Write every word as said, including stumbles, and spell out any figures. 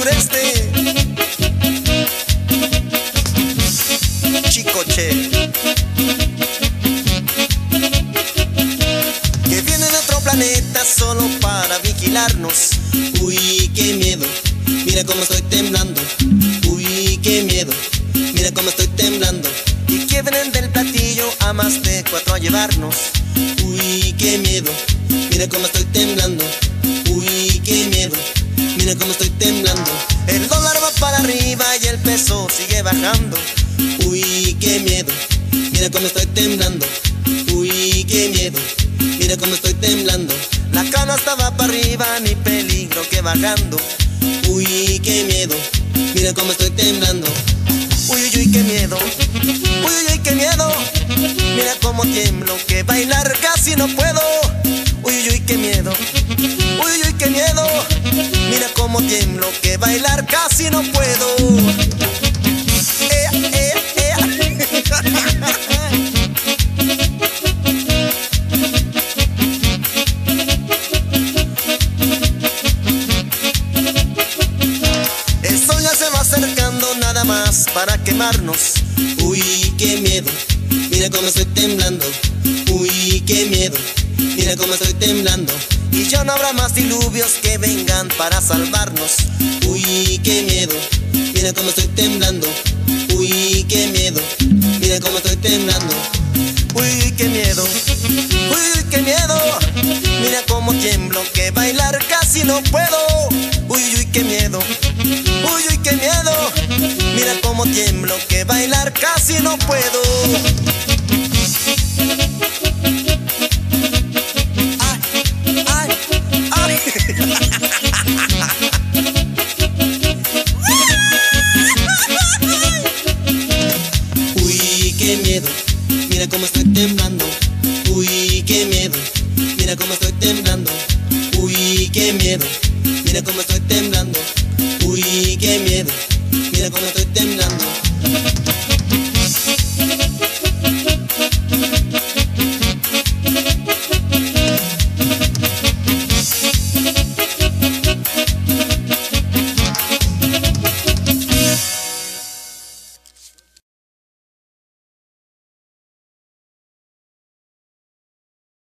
sureste. Chicoche, que viene de otro planeta solo para vigilarnos. Uy, qué miedo, mira cómo estoy temblando. Uy, qué miedo, mira cómo estoy temblando. Y que vienen del platillo a más de cuatro a llevarnos. Uy, qué miedo, mira cómo estoy temblando. Uy, qué miedo, mira cómo estoy temblando. El dólar va para arriba y el peso sigue bajando. Uy, qué miedo, mira cómo estoy temblando. Uy, qué miedo, mira cómo estoy temblando. La canasta va para arriba, ni peligro que bajando. Uy, qué miedo, mira cómo estoy temblando. Uy, uy, uy, qué miedo. Uy, uy, uy, qué miedo. Mira cómo tiemblo, que bailar casi no puedo. Uy, uy, uy, qué miedo. Uy, uy, uy, qué miedo. Mira cómo tiemblo, que bailar casi no puedo. Ea, ea, ea. El sol ya se va acercando nada más para quemarnos. Uy, qué miedo, mira cómo estoy temblando. Uy, qué miedo, mira cómo estoy temblando. Y ya no habrá más diluvios que vengan para salvarnos. Uy, qué miedo, mira cómo estoy temblando. Uy, qué miedo, mira cómo estoy temblando. Uy, qué miedo, uy, qué miedo. Mira cómo tiemblo, que bailar casi no puedo. Uy, uy, qué miedo. Uy, uy, qué miedo. Mira cómo tiemblo, que bailar casi no puedo. Ay, ay, ay. Uy, qué miedo, mira cómo estoy temblando. Uy, qué miedo, mira cómo estoy temblando. Uy, qué miedo, mira cómo estoy temblando. Uy, qué miedo, mira cómo estoy temblando.